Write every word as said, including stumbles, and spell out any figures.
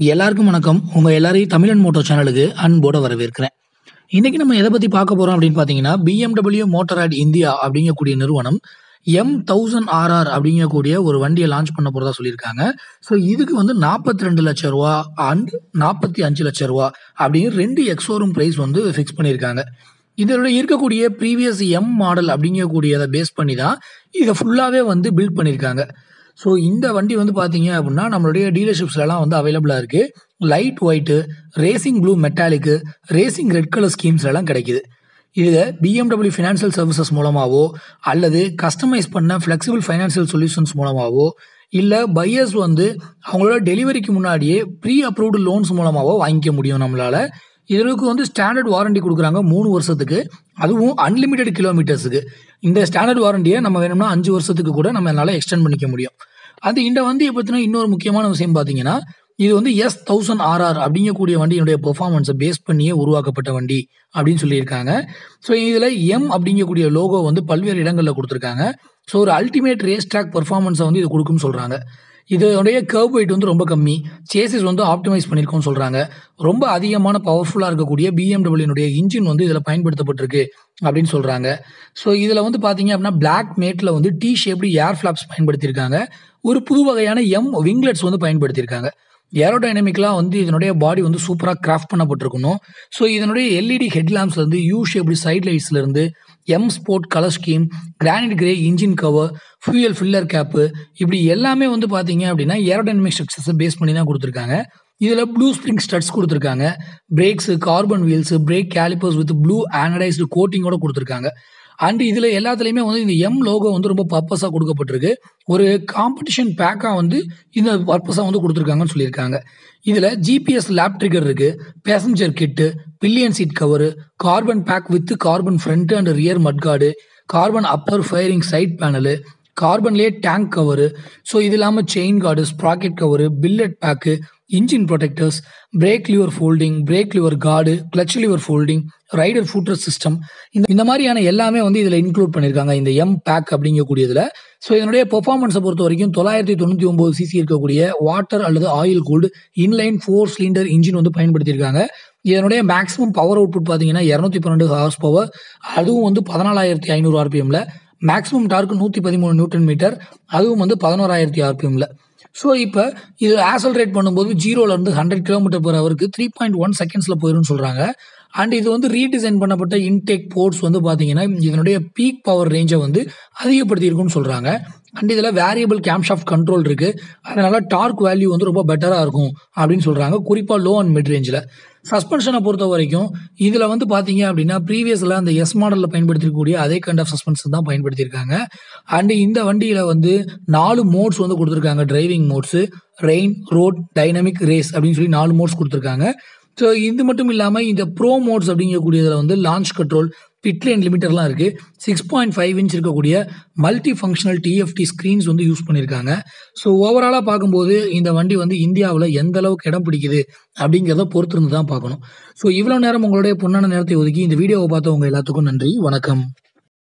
எல்லாருக்கும் வணக்கம். உங்க எல்லாரையும் தமிழன் மோட்டோ சேனலுக்கு அன்போட வரவேற்கிறேன். இன்னைக்கு நம்ம எதை பத்தி பார்க்க போறோம் அப்படின்னு பார்த்தீங்கன்னா, B M W Motorrad India அப்படிங்கக்கூடிய நிறுவனம் எம் தௌசண்ட் ஆர்ஆர் அப்படிங்கக்கூடிய ஒரு வண்டியை லான்ச் பண்ண போறதா சொல்லியிருக்காங்க. ஸோ இதுக்கு வந்து நாற்பத்தி ரெண்டு லட்சம் ரூபா அண்ட் நாற்பத்தி அஞ்சு லட்சம் ரூபா அப்படின்னு ரெண்டு எக்ஸோரூம் பிரைஸ் வந்து ஃபிக்ஸ் பண்ணியிருக்காங்க. இதோட இருக்கக்கூடிய ப்ரீவியஸ் எம் மாடல் அப்படிங்கக்கூடியதை பேஸ் பண்ணி தான் இதை ஃபுல்லாகவே வந்து பில்ட் பண்ணியிருக்காங்க. ஸோ இந்த வண்டி வந்து பார்த்தீங்க அப்படின்னா நம்மளுடைய டீலர்ஷிப்ஸ்லாம் வந்து அவைலபிளாக இருக்குது. Light white, racing blue metallic, racing red colour ஸ்கீம்ஸ்லாம் கிடைக்குது. இதில் B M W financial services மூலமாகவோ அல்லது கஸ்டமைஸ் பண்ண ஃப்ளெக்சிபிள் ஃபைனான்ஷியல் சொல்யூஷன்ஸ் மூலமாகவோ இல்லை பையர்ஸ் வந்து அவங்களோட டெலிவரிக்கு முன்னாடியே ப்ரீ அப்ரூவ்டு லோன்ஸ் மூலமாகவோ வாங்கிக்க முடியும் நம்மளால். இதற்கு வந்து ஸ்டாண்டர்ட் வாரண்டி கொடுக்குறாங்க மூணு வருஷத்துக்கு, அதுவும் அன்லிமிட்டெட் கிலோமீட்டர்ஸுக்கு. இந்த ஸ்டாண்டர்ட் வாரண்டியை நம்ம வேணும்னா அஞ்சு வருஷத்துக்கு கூட நம்ம என்னால் எக்ஸ்டெண்ட் பண்ணிக்க முடியும். அது இந்த வண்டியை பற்றின இன்னொரு முக்கியமான விஷயம் பார்த்தீங்கன்னா, இது வந்து எஸ் தௌசண்ட் ஆர்ஆர் அப்படிங்கக்கூடிய வண்டியினுடைய பெர்ஃபார்மன்ஸை பேஸ் பண்ணியே உருவாக்கப்பட்ட வண்டி அப்படின்னு சொல்லியிருக்காங்க. ஸோ இதில் எம் அப்படிங்கக்கூடிய லோகோ வந்து பல்வேறு இடங்களில் கொடுத்துருக்காங்க. ஸோ ஒரு அல்டிமேட் ரேஸ் ட்ராக் பெர்ஃபார்மன்ஸை வந்து இது கொடுக்குன்னு சொல்கிறாங்க. இதோடைய கர்வ் வெயிட் வந்து ரொம்ப கம்மி, சேசிஸ் வந்து ஆப்டிமைஸ் பண்ணியிருக்கோம்னு சொல்கிறாங்க. ரொம்ப அதிகமான பவர்ஃபுல்லாக இருக்கக்கூடிய பிஎம்டபிள்யூனுடைய இன்ஜின் வந்து இதில் பயன்படுத்தப்பட்டிருக்கு அப்படின்னு சொல்கிறாங்க. ஸோ இதில் வந்து பார்த்தீங்க அப்படின்னா பிளாக் மேட்டில் வந்து டி ஷேப்டு ஏர் ஃப்ளாப்ஸ் பயன்படுத்தியிருக்காங்க. ஒரு புது வகையான எம் விங்லெட்ஸ் வந்து பயன்படுத்தியிருக்காங்க. ஏரோடைனமிக்கலாக வந்து இதனுடைய பாடி வந்து சூப்பராக கிராஃப்ட் பண்ணப்பட்டிருக்கணும். ஸோ இதனுடைய எல்இடி ஹெட்லாம்ப்ஸ்லேருந்து யூ ஷேப்டு சைட் லைட்ஸ்லேருந்து M sport colour scheme, granite grey engine cover, fuel filler cap, இப்படி எல்லாமே வந்து பார்த்தீங்க அப்படின்னா ஏரோடைனமிக் ஸ்ட்ரக்சர்ஸை பேஸ் பண்ணி தான் கொடுத்துருக்காங்க. இதில் ப்ளூ ஸ்ப்ரிங் ஸ்டட்ஸ் கொடுத்துருக்காங்க. Brakes, carbon wheels, brake calipers with blue anodised கோட்டிங்கோட கொடுத்துருக்காங்க. அண்ட் இதில் எல்லாத்துலேயுமே வந்து இந்த எம் லோகோ வந்து ரொம்ப பர்பஸாக கொடுக்கப்பட்டிருக்கு. ஒரு காம்படிஷன் பேக்காக வந்து இந்த பர்பஸாக வந்து கொடுத்துருக்காங்கன்னு சொல்லியிருக்காங்க. இதில் ஜிபிஎஸ் லேப் ட்ரிகர் இருக்குது, passenger kit, pillion seat cover, carbon pack with carbon front and rear mudguard, carbon upper fairing side panel, கார்பன்லேயே டேங்க் கவரு, ஸோ இது இல்லாமல் chain guard, sprocket cover, billet pack, engine protectors, brake lever folding, brake lever guard, clutch lever folding, rider footer system, இந்த இந்த மாதிரியான எல்லாமே வந்து இதில் include பண்ணியிருக்காங்க இந்த எம் பேக் அப்படிங்கக்கூடியதில். ஸோ இதனுடைய பெர்ஃபார்மன்ஸை பொறுத்த வரைக்கும் தொள்ளாயிரத்தி தொண்ணூற்றி ஒம்பது சிசி இருக்கக்கூடிய வாட்டர் அல்லது oil cooled inline four cylinder engine வந்து பயன்படுத்தியிருக்காங்க. இதனுடைய மேக்ஸிமம் பவர் அவுட்புட் பார்த்தீங்கன்னா இரநூத்தி பன்னெண்டு ஹார்ஸ் பவர், அதுவும் வந்து பதினாலாயிரத்தி ஐநூறு ஆர்பிஎம்ல. மேக்ஸிமம் டார்க் நூற்றி பதிமூணு நியூட்டன் மீட்டர், அதுவும் வந்து பதினோராயிரத்தி ஆர்பிஎம்ல. ஸோ இப்போ இது ஆசல்ரேட் பண்ணும்போது ஜீரோலேருந்து ஹண்ட்ரட் கிலோமீட்டர் பர் ஹவருக்கு த்ரீ பாயிண்ட் ஒன் செகண்ட்ஸில் போயிடும்னு சொல்கிறாங்க. அண்ட் இது வந்து ரீடிசைன் பண்ணப்பட்ட இன்டேக் போர்ட்ஸ் வந்து பார்த்தீங்கன்னா இதனுடைய பீக் பவர் ரேஞ்சை வந்து அதிகப்படுத்தியிருக்கும்னு சொல்கிறாங்க. அண்ட் இதில் வேரியபிள் கேம்ஷாஃப்ட் கண்ட்ரோல் இருக்குது, அதனால டார்க் வேல்யூ வந்து ரொம்ப பெட்டராக இருக்கும் அப்படின்னு சொல்கிறாங்க, குறிப்பாக லோ அண்ட் மிட் ரேஞ்சில். சஸ்பென்ஷனை பொறுத்த வரைக்கும் இதில் வந்து பார்த்தீங்க அப்படின்னா ப்ரீவியஸில் அந்த எஸ் மாடலில் பயன்படுத்திருக்கக்கூடிய அதே கைண்ட் ஆஃப் சஸ்பென்ஷன் தான் பயன்படுத்தியிருக்காங்க. அண்டு இந்த வண்டியில் வந்து நாலு மோட்ஸ் வந்து கொடுத்துருக்காங்க. Driving modes, rain, road, dynamic, race அப்படின்னு சொல்லி நாலு மோட்ஸ் கொடுத்துருக்காங்க. ஸோ இது மட்டும் இல்லாமல் இந்த ப்ரோ மோட்ஸ் அப்படிங்கக்கூடியதில் வந்து லான்ச் கண்ட்ரோல், பிட்லேன் லிமிட்டர்லாம் இருக்குது. சிக்ஸ் பாயிண்ட் ஃபைவ் இன்ச் இருக்கக்கூடிய மல்டி ஃபங்க்ஷனல் டிஎஃப்டி ஸ்க்ரீன்ஸ் வந்து யூஸ் பண்ணியிருக்காங்க. ஸோ ஓவராலாக பார்க்கும்போது இந்த வண்டி வந்து இந்தியாவில் எந்த அளவுக்கு இடம் பிடிக்குது அப்படிங்கிறத பொறுத்திருந்து தான் பார்க்கணும். ஸோ இவ்வளோ நேரம் உங்களுடைய பொன்னான நேரத்தை ஒதுக்கி இந்த வீடியோவை பார்த்தவங்க எல்லாத்துக்கும் நன்றி. வணக்கம்.